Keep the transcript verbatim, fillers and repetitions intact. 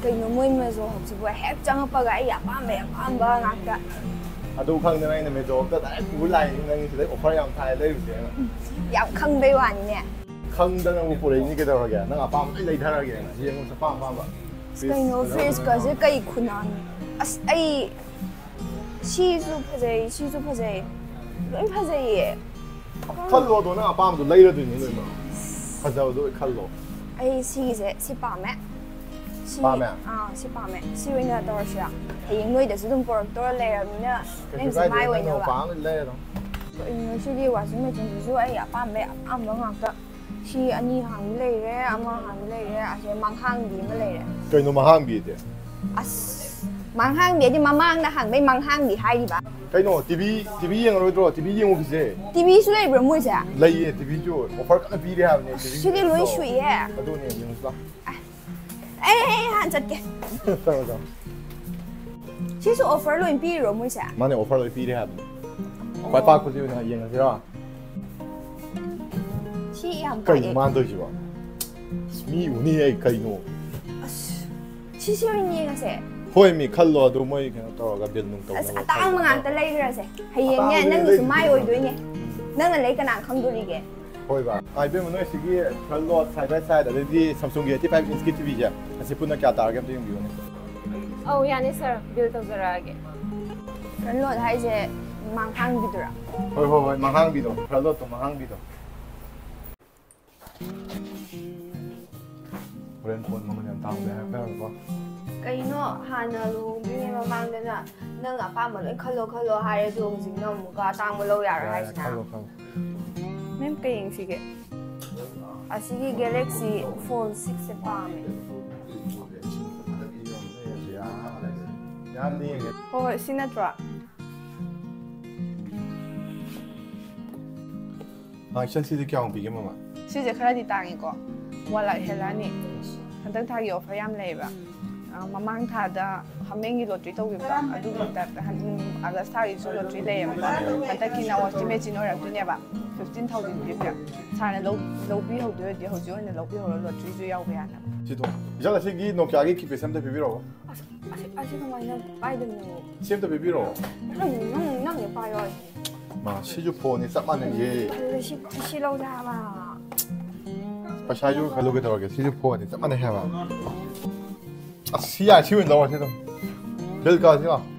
Kayno moy mezo hobsibo hek changappaga ai apambe apamba ngakta adu khangdana ina mezo ta dai pu lai nang sidai offer yam thai lai ru se yam khangbei wani ne khangdana mu pure ni ke dawra ga nang apam ai lai thara ga yeng sa pam pam ba kayno freeze ka je kai khunan as ai shi su phajai shi su phajai loi phajai ye khallo do na apam do lai ra du ni loi ma phajaw do khallo ai si se si pa me Pame ah si pame si wina dorsha hayeng noi da sudum por tor le ramina neng si mai wai no ba le no no si di wa si me jin su ai ya pame am ba ngak ta si ani hang le re ama hang le re a se mang hang bi ma le re kai no mang hang bi de as mang hang bi di mamang na hang bai mang hang bi hai di ba kai no tv tv yeng ro dro tv yeng u se tv su le bro mo sa lai ye tv jo offer ka bi de ha ne tv si di loi shui ye adu ne yeng sa 哎哎哎，真嘅。 等我等。 其實 offer 裏邊有冇啥？ 媽你 offer 裏邊啲係，快八個鐘頭應嘅係嘛？ 是樣。 計唔啱對住喎，咪有呢係計喏。 其實有呢個些。 可以咪 cut 落到咪嘅到個邊弄到。 當我硬得嚟嘅些，係嘢嘅，能你是買回對嘅，能個你個難看到呢嘅。 可以吧？啊，邊個呢？自己 cut 落 side by side，嗰啲 Samsung 嘅 eighty-five inch T V 啫，係是本來幾大嘅咁樣樣呢？ 哦，呀，你 sir build 到咗啦嘅。cut 落係只盲行邊度啊？ 去去去，盲行邊度 ？cut 落到盲行邊度？我連盤我們人當嘅係邊個？ Kayno hana lu bini mamang dana nang apa mo loi khalo khalo hare du jing no mu ka tang mo lo ya ra hai na mem kaying sige asigi Galaxy Fold six se pa me oh sinatra ah siya si di kya ang bigyan mo ma si je khara di tangi ko wala helani hantang thagi offer yam leiba mamang thada hamengi lottery tawibda adugita august thagi so lottery leyamda hantaki na estimate chin orak duneba fifteen thousand pibya sara low low bi hodo di hojo ina low bi holo lottery ju yaw ga na sido jala sigi nokia gi kipe samta bibiro asi asi ko mai na pai dem no samta bibiro nang nang nang ye pai oi ma siju phone ni sapman ye si si lo da ba pasaju khalo ge tawage siju phone ni sapman he ba 是啊，超人到啊，知道，別個知道。